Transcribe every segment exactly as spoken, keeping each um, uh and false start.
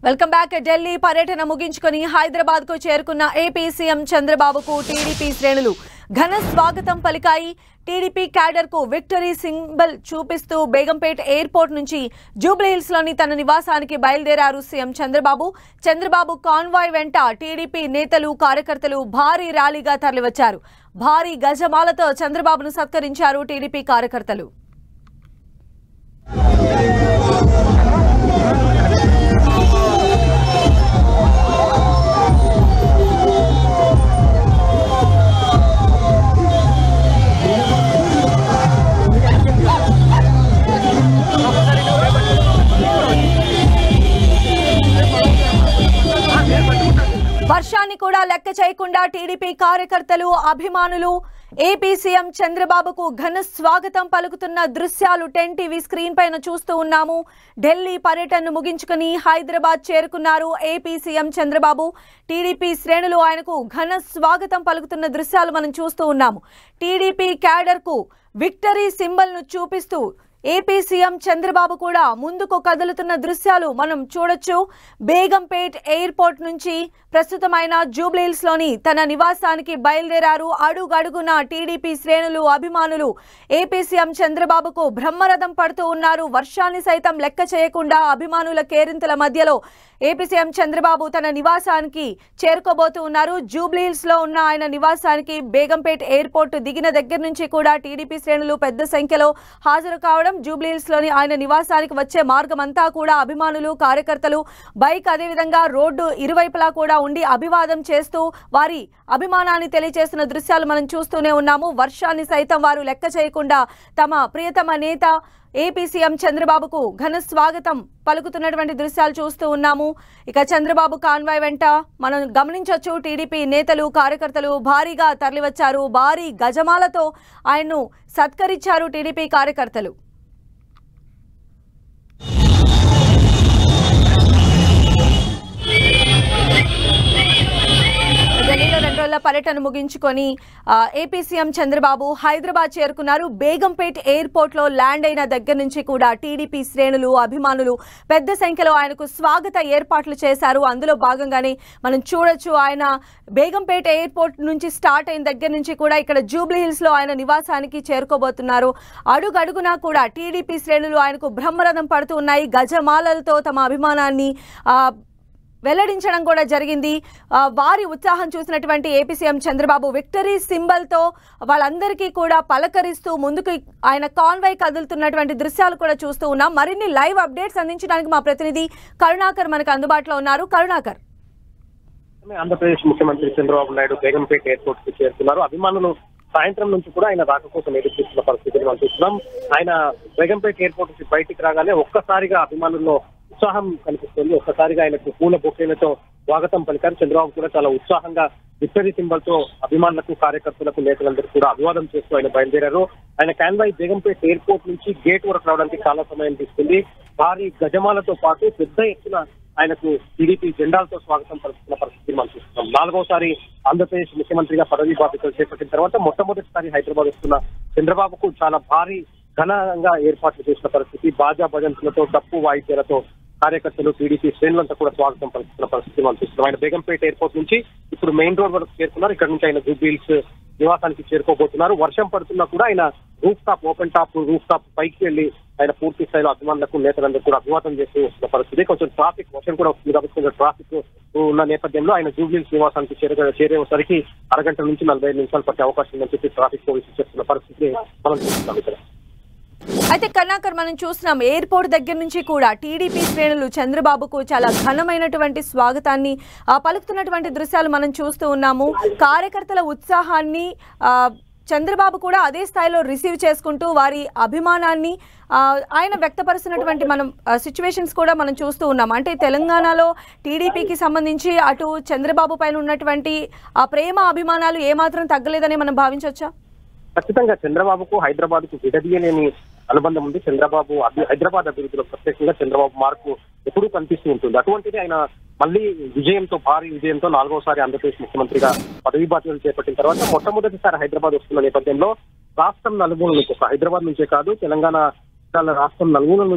Welcome back. Delhi పర్యటన ముగించుకొని హైదరాబాద్ కు చేరుకున్న ఏపీ సీఎం చంద్రబాబుకు టీడీపీ శ్రేణులు ఘన స్వాగతం పలికాయి. టీడీపీ క్యాడర్ కు విక్టరీ సింబల్ చూపిస్తూ బేగంపేట్ ఎయిర్పోర్ట్ నుంచి జూబ్లీహిల్స్ లోని తన నివాసానికి బయలుదేరారు సీఎం చంద్రబాబు. చంద్రబాబు కాన్వాయ్ వెంట టీడీపీ నేతలు కార్యకర్తలు భారీ ర్యాలీగా తరలివచ్చారు. భారీ గజమాలతో చంద్రబాబును సత్కరించారు టీడీపీ కార్యకర్తలు. వర్షాన్ని కూడా లెక్క చేయకుండా టీడీపీ కార్యకర్తలు అభిమానులు ఏపీ సీఎం చంద్రబాబుకు ఘన స్వాగతం పలుకుతున్న దృశ్యాలు టెన్ టీవీ స్క్రీన్ పైన చూస్తూ ఉన్నాము. ఢిల్లీ పర్యటనను ముగించుకుని హైదరాబాద్ చేరుకున్నారు ఏపీ సీఎం చంద్రబాబు. టీడీపీ శ్రేణులు ఆయనకు ఘన స్వాగతం పలుకుతున్న దృశ్యాలు మనం చూస్తూ ఉన్నాము. టీడీపీ క్యాడర్ కు విక్టరీ సింబల్ ను చూపిస్తూ ఏపీ సీఎం చంద్రబాబు కూడా ముందుకు కదులుతున్న దృశ్యాలు మనం చూడొచ్చు. బేగంపేట్ ఎయిర్పోర్ట్ నుంచి ప్రస్తుతమైన జూబ్లీహిల్స్ లోని తన నివాసానికి బయలుదేరారు. అడుగడుగున టీడీపీ శ్రేణులు అభిమానులు ఏపీ సీఎం చంద్రబాబుకు బ్రహ్మరథం పడుతూ ఉన్నారు. వర్షాన్ని సైతం లెక్క చేయకుండా అభిమానుల కేరింతల మధ్యలో ఏపీ సీఎం చంద్రబాబు తన నివాసానికి చేరుకోబోతూ ఉన్నారు. జూబ్లీహిల్స్ లో ఉన్న ఆయన నివాసానికి బేగంపేట్ ఎయిర్పోర్ట్ దిగిన దగ్గర నుంచి కూడా టీడీపీ శ్రేణులు పెద్ద సంఖ్యలో హాజరు కావడం, జూబ్లీహిల్స్ లోని ఆయన నివాసానికి వచ్చే మార్గం అంతా కూడా అభిమానులు కార్యకర్తలు బైక్ అదేవిధంగా రోడ్డు ఇరువైపులా కూడా ఉండి అభివాదం చేస్తూ వారి అభిమానాన్ని తెలియజేస్తున్న దృశ్యాలు మనం చూస్తూనే ఉన్నాము. వర్షాన్ని సైతం వారు లెక్క చేయకుండా తమ ప్రియతమ నేత ఏపీ సీఎం చంద్రబాబుకు ఘన స్వాగతం పలుకుతున్నటువంటి దృశ్యాలు చూస్తూ ఉన్నాము. ఇక చంద్రబాబు కాన్వాయ్ వెంట మనం గమనించవచ్చు టీడీపీ నేతలు కార్యకర్తలు భారీగా తరలివచ్చారు. భారీ గజమాలతో ఆయన్ను సత్కరించారు టీడీపీ కార్యకర్తలు. ఢిల్లీలో రెండు రోజుల పర్యటన ముగించుకొని ఏపీ సీఎం చంద్రబాబు హైదరాబాద్ చేరుకున్నారు. బేగంపేట్ ఎయిర్పోర్ట్ లో ల్యాండ్ అయిన దగ్గర నుంచి కూడా టీడీపీ శ్రేణులు అభిమానులు పెద్ద సంఖ్యలో ఆయనకు స్వాగత ఏర్పాట్లు చేశారు. అందులో భాగంగానే మనం చూడొచ్చు ఆయన బేగంపేట్ ఎయిర్పోర్ట్ నుంచి స్టార్ట్ అయిన దగ్గర నుంచి కూడా ఇక్కడ జూబ్లీహిల్స్ లో ఆయన నివాసానికి చేరుకోబోతున్నారు. అడుగడుగునా కూడా టీడీపీ శ్రేణులు ఆయనకు బ్రహ్మరథం పడుతూ ఉన్నాయి. గజమాలలతో తమ అభిమానాన్ని ఆ వెల్లడించడం కూడా జరిగింది. వారి ఉత్సాహం చూసినటువంటి AP CM Chandrababu victory symbol తో వాళ్ళందరికీ కూడా పలకరిస్తూ ముందుకు ఆయన కాన్వాయ్ కదులుతున్నటువంటి దృశ్యాలు కూడా చూస్తూ ఉన్నాం. మరిన్ని లైవ్ అప్డేట్స్ అందించడానికి మా ప్రతినిధి కరుణాకర్ మనకు అందుబాటులో ఉన్నారు. కరుణాకర్, ఆంధ్రప్రదేశ్ ముఖ్యమంత్రి చంద్రబాబు నాయుడు బేగంపేట్ ఎయిర్పోర్ట్ కు చేరుకున్నారు. అభిమానులు సాయంత్రం నుంచి కూడా ఆయన రాక కోసం ఎదురు చూస్తున్న పరిస్థితిని మనం చూస్తున్నాం. ఆయన బేగంపేట్ ఎయిర్పోర్ట్ నుంచి బయటికి రాగానే ఒక్కసారిగా అభిమానుల్లో ఉత్సాహం కనిపిస్తుంది. ఒక్కసారిగా ఆయనకు పూల బొకేలతో స్వాగతం పలికారు. చంద్రబాబు కూడా చాలా ఉత్సాహంగా విక్టరీ సింబల్ తో అభిమానులకు కార్యకర్తలకు నేతలందరూ కూడా అభివాదం చేస్తూ ఆయన బయలుదేరారు. ఆయన కాన్వాయ్ బేగంపేట్ ఎయిర్పోర్ట్ నుంచి గేట్ వరకు రావడానికి చాలా సమయం తీసుకుంది. భారీ గజమాలతో పాటు పెద్ద ఎత్తున ఆయనకు టీడీపీ జెండాలతో స్వాగతం పలుకుతున్న పరిస్థితిని మనం చూస్తున్నాం. నాలుగోసారి ఆంధ్రప్రదేశ్ ముఖ్యమంత్రిగా పదవీ బాధ్యతలు చేపట్టిన తర్వాత మొట్టమొదటిసారి హైదరాబాద్ వస్తున్న చంద్రబాబుకు చాలా భారీ ఘనంగా ఏర్పాట్లు చేసిన పరిస్థితి. బాజా భజంతులతో డప్పు వాయిద్యాలతో కార్యకర్తలు టీడీపీ శ్రేణులంతా కూడా స్వాగతం పలుకుతున్న పరిస్థితి మనం చూస్తున్నాం. ఆయన బేగంపేట్ ఎయిర్పోర్ట్ నుంచి ఇప్పుడు మెయిన్ రోడ్ వరకు చేరుకున్నారు. ఇక్కడ నుంచి ఆయన జూబ్లీహిల్స్ నివాసానికి చేరుకోబోతున్నారు. వర్షం పడుతున్నా కూడా ఆయన roof top open top roof top పైకి వెళ్లి ఆయన పూర్తి స్థాయిలో అభిమానులకు నేతలందరూ కూడా అభివాదం చేస్తూ వస్తున్న పరిస్థితి. కొంచెం ట్రాఫిక్ వర్షం కూడా వస్తుంది కాబట్టి కొంచెం ట్రాఫిక్ ఉన్న నేపథ్యంలో ఆయన జూబ్లీహిల్స్ నివాసానికి చేరే చేరేసరికి అరగంట నుంచి నలభై ఐదు నిమిషాలు పట్టే అవకాశం ఉందని చెప్పి ట్రాఫిక్ పోలీసులు చేస్తున్న పరిస్థితి మనం చూస్తున్నాం. ఇక్కడ అయితే కరుణాకర్, మనం చూస్తున్నాం ఎయిర్పోర్ట్ దగ్గర నుంచి కూడా టీడీపీ శ్రేణులు చంద్రబాబుకు చాలా ఘనమైనటువంటి స్వాగతాన్ని పలుకుతున్నటువంటి దృశ్యాలు మనం చూస్తూ ఉన్నాము. కార్యకర్తల ఉత్సాహాన్ని చంద్రబాబు కూడా అదే స్థాయిలో రిసీవ్ చేసుకుంటూ వారి అభిమానాన్ని ఆయన వ్యక్తపరుస్తున్నటువంటి మనం సిచ్యువేషన్స్ కూడా మనం చూస్తూ ఉన్నాం. అంటే తెలంగాణలో టీడీపీకి సంబంధించి అటు చంద్రబాబు పైన ఉన్నటువంటి ఆ ప్రేమ అభిమానాలు ఏమాత్రం తగ్గలేదని మనం భావించవచ్చా? ఖచ్చితంగా చంద్రబాబుకు హైదరాబాద్ కు విడదీయలేని అనుబంధం ఉంది. చంద్రబాబు హైదరాబాద్ అభివృద్ధిలో ప్రత్యేకంగా చంద్రబాబు మార్కు ఎప్పుడూ కనిపిస్తూ ఉంటుంది. అటువంటిది ఆయన మళ్ళీ విజయంతో భారీ విజయంతో నాలుగోసారి ఆంధ్రప్రదేశ్ ముఖ్యమంత్రిగా పదవీ బాధ్యతలు చేపట్టిన తర్వాత మొట్టమొదటిసారి హైదరాబాద్ వస్తున్న నేపథ్యంలో రాష్ట్రం నలుమూల నుంచి హైదరాబాద్ నుంచే కాదు తెలంగాణ రాష్ట్రం నలుమూల నుంచి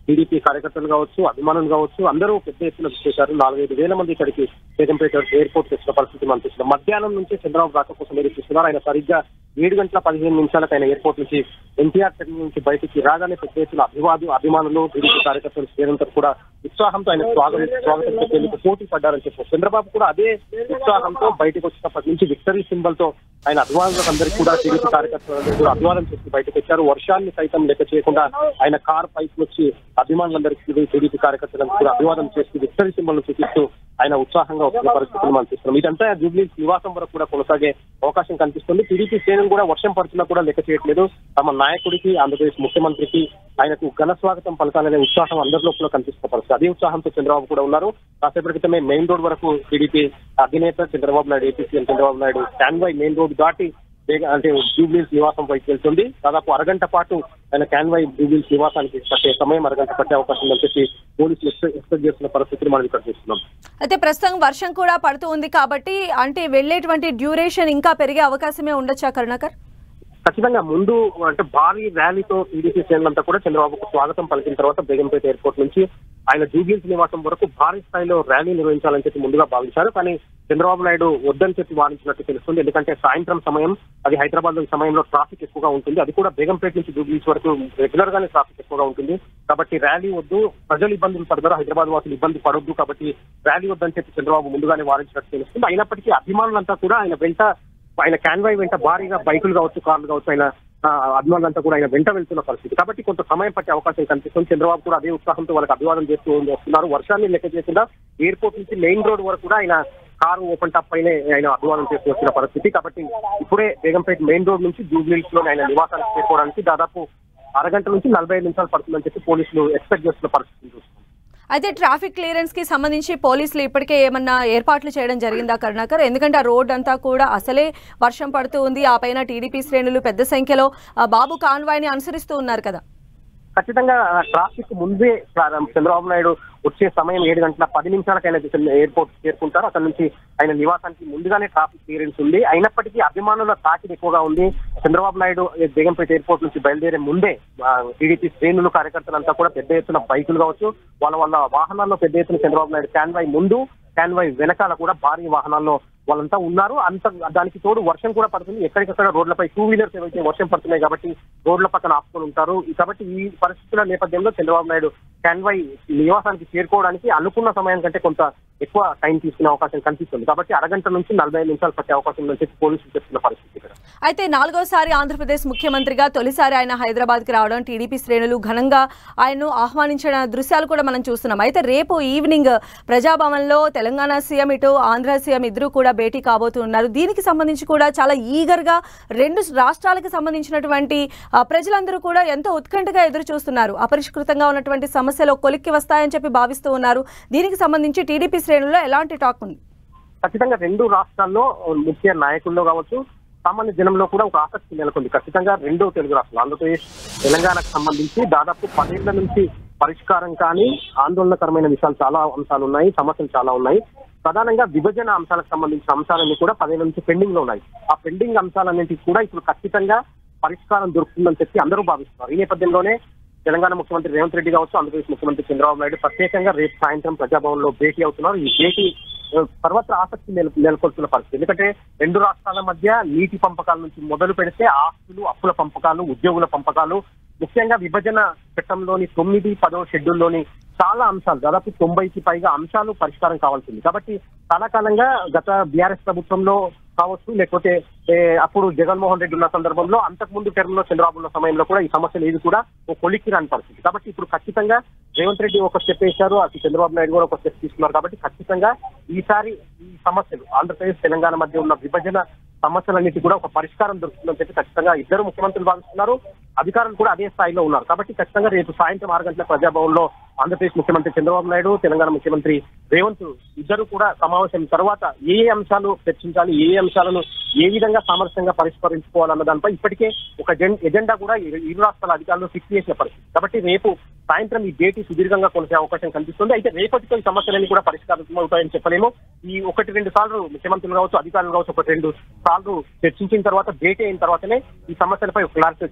టీడీపీ కార్యకర్తలు కావచ్చు, అభిమానులు కావచ్చు, అందరూ పెద్ద ఎత్తున చేశారు. నాలుగైదు వేల మంది ఇక్కడికి బేగంపేట ఎయిర్పోర్ట్ వచ్చిన పరిస్థితి మనం చూస్తున్నాం. మధ్యాహ్నం నుంచి చంద్రబాబు రాక కోసం ఎదురు చూస్తున్నారు. ఆయన సరిగ్గా ఏడు గంటల పదిహేను నిమిషాలకు ఆయన ఎయిర్పోర్ట్ నుంచి ఎన్టీఆర్ టెర్మినల్ నుంచి బయటికి రాగానే పెద్ద ఎత్తున అభివాదు అభిమానులు టీడీపీ కార్యకర్తలు శ్రేణులంతా కూడా ఉత్సాహంతో ఆయన స్వాగతం స్వాగతం చెప్పేందుకు పోటీ పడ్డారని చెప్పారు. చంద్రబాబు కూడా అదే ఉత్సాహంతో బయటకు వచ్చినప్పటి నుంచి విక్టరీ సింబల్ తో ఆయన అభిమానులకు అందరికీ కూడా టీడీపీ కార్యకర్తలందరూ కూడా అభివాదం చేసి బయటకు వచ్చారు. వర్షాన్ని సైతం లెక్క చేయకుండా ఆయన కార్ పైకి వచ్చి అభిమానులందరికీ టీడీపీ కార్యకర్తలకు కూడా అభివాదం చేసి విక్టరీ సింబల్ చూపిస్తూ ఆయన ఉత్సాహంగా వస్తున్న పరిస్థితులు మనం చూస్తున్నాం. ఇదంతా జూబ్లీ నివాసం వరకు కూడా కొనసాగే అవకాశం కనిపిస్తుంది. టీడీపీ శ్రేణులు కూడా వర్షం పడుతున్నా కూడా లెక్క చేయట్లేదు. తమ నాయకుడికి, ఆంధ్రప్రదేశ్ ముఖ్యమంత్రికి ఆయనకు ఘన స్వాగతం పలకాలనే ఉత్సాహం అందరిలో కూడా కనిపిస్తున్న పరిస్థితి. అదే ఉత్సాహంతో చంద్రబాబు కూడా ఉన్నారు. కాసేపటి క్రితమే మెయిన్ రోడ్ వరకు టీడీపీ అధినేత Chandrababu Naidu, AP CM Chandrababu Naidu convoy main road దాటి అంటే జూబ్లీస్ నివాసం పైకి వెళ్తుంది. దాదాపు అరగంట పాటు ఆయన కాన్వాయ్ జూబ్లీస్ నివాసానికి పట్టే సమయం అరగంట పట్టే అవకాశం ఉందని చెప్పి పోలీసులు ఎక్స్పెక్ట్ చేస్తున్న పరిస్థితిని మనం ఇక్కడ చూస్తున్నాం. అయితే ప్రస్తుతం వర్షం కూడా పడుతూ ఉంది కాబట్టి అంటే వెళ్లేటువంటి డ్యూరేషన్ ఇంకా పెరిగే అవకాశమే ఉండొచ్చా కరుణాకర్? ఖచ్చితంగా ముందు అంటే భారీ ర్యాలీతో టీడీపీ శ్రేణులంతా కూడా చంద్రబాబుకు స్వాగతం పలికిన తర్వాత బేగంపేట ఎయిర్పోర్ట్ నుంచి ఆయన జూబ్లీస్ నివాసం వరకు భారీ స్థాయిలో ర్యాలీ నిర్వహించాలని చెప్పి ముందుగా భావించారు. కానీ చంద్రబాబు నాయుడు వద్దని చెప్పి వారించినట్టు తెలుస్తుంది. ఎందుకంటే సాయంత్రం సమయం, అది హైదరాబాద్ సమయంలో ట్రాఫిక్ ఎక్కువగా ఉంటుంది. అది కూడా బేగంపేట నుంచి జూబ్లీస్ వరకు రెగ్యులర్ గానే ట్రాఫిక్ ఎక్కువగా ఉంటుంది. కాబట్టి ర్యాలీ వద్దు, ప్రజలు ఇబ్బందులు పడతారు, హైదరాబాద్ వాసులు ఇబ్బంది పడొద్దు, కాబట్టి ర్యాలీ వద్దని చెప్పి చంద్రబాబు ముందుగానే వారించినట్టు తెలుస్తుంది. అయినప్పటికీ అభిమానులంతా కూడా ఆయన వెంట ఆయన కాన్వాయ్ వెంట భారీగా బైకులు కావచ్చు, కార్లు కావచ్చు, ఆయన అభిమానులంతా కూడా ఆయన వెంట వెళ్తున్న పరిస్థితి. కాబట్టి కొంత సమయం పట్టే అవకాశం కనిపిస్తుంది. చంద్రబాబు కూడా అదే ఉత్సాహంతో వాళ్ళకి అభివాదం చేస్తూ వస్తున్నారు. వర్షాన్ని లెక్క చేయకుండా ఎయిర్పోర్ట్ నుంచి మెయిన్ రోడ్ వరకు కూడా ఆయన కారు ఓపెన్ టాప్ పైనే ఆయన అభివాదం చేస్తూ వచ్చిన పరిస్థితి. కాబట్టి ఇప్పుడే బేగంపేట మెయిన్ రోడ్ నుంచి జూబ్లీస్ లో ఆయన నివాసానికి చేరుకోవడానికి దాదాపు అరగంట నుంచి నలభై ఐదు నిమిషాలు పడుతుందని చెప్పి పోలీసులు ఎక్స్పెక్ట్ చేస్తున్న పరిస్థితి చూస్తున్నారు. అయితే ట్రాఫిక్ క్లియరెన్స్ కి సంబంధించి పోలీసులు ఇప్పటికే ఏమన్నా ఏర్పాట్లు చేయడం జరిగిందా కరుణాకర్? ఎందుకంటే ఆ రోడ్ అంతా కూడా అసలే వర్షం పడుతూ ఉంది, ఆ పైన టీడీపీ శ్రేణులు పెద్ద సంఖ్యలో బాబు కాన్వాయ్ ని అనుసరిస్తూ ఉన్నారు కదా. ఖచ్చితంగా ట్రాఫిక్ ముందే చంద్రబాబు నాయుడు వచ్చే సమయం ఏడు గంటల పది నిమిషాలకు ఆయన ఎయిర్పోర్ట్ చేరుకుంటారు. అక్కడ నుంచి ఆయన నివాసానికి ముందుగానే ట్రాఫిక్ క్లియరెన్స్ ఉంది. అయినప్పటికీ అభిమానుల తాకిడి ఎక్కువగా ఉంది. చంద్రబాబు నాయుడు బేగంపేట ఎయిర్పోర్ట్ నుంచి బయలుదేరే ముందే టీడీపీ శ్రేణులు కార్యకర్తలంతా కూడా పెద్ద ఎత్తున బైకులు కావచ్చు, వాళ్ళ వాళ్ళ వాహనాల్లో పెద్ద ఎత్తున చంద్రబాబు నాయుడు కాన్వాయ్ ముందు, కాన్వాయ్ వెనకాల కూడా భారీ వాహనాల్లో వాళ్ళంతా ఉన్నారు. అంత దానికి తోడు వర్షం కూడా పడుతుంది. ఎక్కడికక్కడ రోడ్లపై టూ వీలర్స్ ఏవైతే వర్షం పడుతున్నాయి కాబట్టి రోడ్ల పక్కన ఆపుకొని ఉంటారు. కాబట్టి ఈ పరిస్థితుల నేపథ్యంలో చంద్రబాబు నాయుడు కాన్వాయ్ నివాసానికి చేరుకోవడానికి అనుకున్న సమయం కంటే కొంత ఎక్కువ టైం తీసుకునే అవకాశం కనిపిస్తుంది. కాబట్టి అరగంట నుంచి నలభై ఐదు నిమిషాలు పట్టే అవకాశం ఉందని చెప్పి పోలీసులు చెప్తున్న పరిస్థితి ఇక్కడ. అయితే నాలుగోసారి ఆంధ్రప్రదేశ్ ముఖ్యమంత్రిగా తొలిసారి ఆయన హైదరాబాద్ కి రావడం, టీడీపీ శ్రేణులు ఘనంగా ఆయన్ను ఆహ్వానించిన దృశ్యాలు కూడా మనం చూస్తున్నాం. అయితే రేపు ఈవినింగ్ ప్రజాభవన్ లో తెలంగాణ సీఎం ఇటు ఆంధ్ర సీఎం ఇద్దరు కూడా భేటీ కాబోతున్నారు. దీనికి సంబంధించి కూడా చాలా ఈగర్ గా రెండు రాష్ట్రాలకు సంబంధించినటువంటి ప్రజలందరూ కూడా ఎంతో ఉత్కంఠగా ఎదురు చూస్తున్నారు. అపరిష్కృతంగా ఉన్నటువంటి సమస్యలు కొలిక్కి వస్తాయని చెప్పి భావిస్తూ ఉన్నారు. దీనికి సంబంధించి టీడీపీ శ్రేణుల్లో ఎలాంటి టాక్ ఉంది? ఖచ్చితంగా రెండు రాష్ట్రాల్లో ముఖ్య నాయకుల్లో కావచ్చు, సామాన్య జనంలో కూడా ఒక ఆసక్తి నెలకొంది. ఖచ్చితంగా రెండో తెలుగు రాష్ట్రాలు ఆంధ్రప్రదేశ్, తెలంగాణకు సంబంధించి దాదాపు పదేళ్ల నుంచి పరిష్కారం కానీ ఆందోళనకరమైన విషయాలు చాలా అంశాలు ఉన్నాయి, సమస్యలు చాలా ఉన్నాయి. ప్రధానంగా విభజన అంశాలకు సంబంధించిన అంశాలన్నీ కూడా పదేళ్ల నుంచి పెండింగ్ లో ఉన్నాయి. ఆ పెండింగ్ అంశాలన్నింటికి కూడా ఇప్పుడు ఖచ్చితంగా పరిష్కారం దొరుకుతుందని చెప్పి అందరూ భావిస్తున్నారు. ఈ నేపథ్యంలోనే తెలంగాణ ముఖ్యమంత్రి రేవంత్ రెడ్డి కావచ్చు, ఆంధ్రప్రదేశ్ ముఖ్యమంత్రి చంద్రబాబు నాయుడు ప్రత్యేకంగా రేపు సాయంత్రం ప్రజాభవన్ లో భేటీ అవుతున్నారు. ఈ భేటీ సర్వత్ర ఆసక్తి నెలకొల్తున్న పరిస్థితి. ఎందుకంటే రెండు రాష్ట్రాల మధ్య నీటి పంపకాల నుంచి మొదలు పెడితే ఆస్తులు, అప్పుల పంపకాలు, ఉద్యోగుల పంపకాలు, ముఖ్యంగా విభజన చట్టంలోని తొమ్మిది పదో షెడ్యూల్లోని చాలా అంశాలు, దాదాపు తొంభైకి పైగా అంశాలు పరిష్కారం కావాల్సింది. కాబట్టి చాలా కాలంగా గత బీఆర్ఎస్ ప్రభుత్వంలో కావచ్చు, లేకపోతే అప్పుడు జగన్మోహన్ రెడ్డి ఉన్న సందర్భంలో, అంతకుముందు టర్మ్ లో చంద్రబాబు ఉన్న సమయంలో కూడా ఈ సమస్యలు ఏది కూడా ఒక కొలిక్కి రాని పరిస్థితి. కాబట్టి ఇప్పుడు ఖచ్చితంగా రేవంత్ రెడ్డి ఒక స్టెప్ వేశారు, అటు చంద్రబాబు నాయుడు కూడా ఒక స్టెప్ తీసుకున్నారు. కాబట్టి ఖచ్చితంగా ఈసారి ఈ సమస్యలు ఆంధ్రప్రదేశ్ తెలంగాణ మధ్య ఉన్న విభజన సమస్యలన్నిటి కూడా ఒక పరిష్కారం దొరుకుతుందని చెప్పి ఖచ్చితంగా ఇద్దరు ముఖ్యమంత్రులు భావిస్తున్నారు. అధికారులు కూడా అదే స్థాయిలో ఉన్నారు. కాబట్టి ఖచ్చితంగా రేపు సాయంత్రం ఆరు గంటల ప్రజాభవన్ లో ఆంధ్రప్రదేశ్ ముఖ్యమంత్రి చంద్రబాబు నాయుడు, తెలంగాణ ముఖ్యమంత్రి రేవంత్ ఇద్దరు కూడా సమావేశం తర్వాత ఏ ఏ అంశాలు చర్చించాలి, ఏ ఏ అంశాలను ఏ విధంగా సామరస్యంగా పరిష్కరించుకోవాలన్న దానిపై ఇప్పటికే ఒక ఎజెండా కూడా ఇరు రాష్ట్రాల అధికారులు ఫిక్స్ చేసిన పరిస్థితి. కాబట్టి రేపు సాయంత్రం ఈ భేటీ సుదీర్ఘంగా కొనసే అవకాశం కనిపిస్తుంది. అయితే రేపటితో ఈ సమస్యలన్నీ కూడా పరిష్కారం అవుతాయని చెప్పలేము. ఈ ఒకటి రెండు సార్లు ముఖ్యమంత్రులు కావచ్చు, అధికారులు కావచ్చు, ఒకటి రెండు సార్లు చర్చించిన తర్వాత భేటీ అయిన తర్వాతనే ఈ సమస్యలపై క్లారిటీ వచ్చే అవకాశం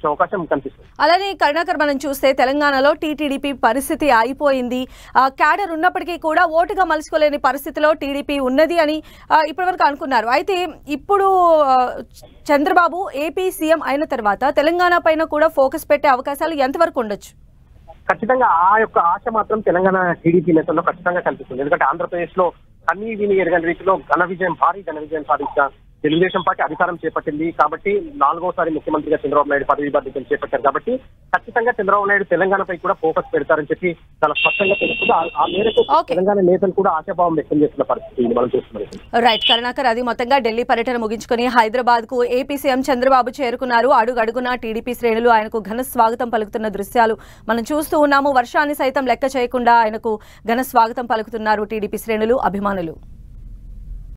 కనిపిస్తుంది. అలానే కరుణాకర్ మనం చూస్తే తెలంగాణలో టీటీడీపీ పరిస్థితి అయిపోయింది. క్యాడర్ ఉన్నప్పటికీ కూడా ఓటుగా మలుచుకోలేని పరిస్థితిలో టీడీపీ ఉన్నది అని ఇప్పటివరకు అనుకున్నారు. అయితే ఇప్పుడు చంద్రబాబు ఏపీ సీఎం అయిన తర్వాత తెలంగాణ పైన కూడా ఫోకస్ పెట్టే అవకాశాలు ఎంతవరకు ఉండొచ్చు? ఖచ్చితంగా ఆ యొక్క ఆశ మాత్రం తెలంగాణ టీడీపీ నేతల్లో ఖచ్చితంగా కనిపిస్తుంది. ఎందుకంటే ఆంధ్రప్రదేశ్ లో కన్నీ విని ఎరగని రీతిలో ఘన విజయం భారీ ఘన విజయం సాధించిన తెలుగుదేశం పార్టీ అధికారం చేపట్టింది కాబట్టి నాలుగోసారి ముఖ్యమంత్రిగా చంద్రబాబు నాయుడు పదవి బాధ్యతలు చేపట్టారు కాబట్టి ఖచ్చితంగా చంద్రబాబు నాయుడు తెలంగాణపై కూడా ఫోకస్ పెడతారని చెప్పి చాలా స్పష్టంగా తెలుస్తుంది. ఆ మేరకు తెలంగాణ నేతలు కూడా ఆశాభావం వ్యక్తం చేస్తున్న పరిస్థితి మనం చూస్తున్నాం. రైట్ కరుణాకర్, అది మొత్తంగా ఢిల్లీ పర్యటన ముగించుకుని హైదరాబాద్ కు ఏపీ సీఎం చంద్రబాబు చేరుకున్నారు. అడుగు అడుగున టీడీపీ శ్రేణులు ఆయనకు ఘన స్వాగతం పలుకుతున్న దృశ్యాలు మనం చూస్తూ ఉన్నాము. వర్షాన్ని సైతం లెక్క చేయకుండా ఆయనకు ఘన స్వాగతం పలుకుతున్నారు టీడీపీ శ్రేణులు, అభిమానులు.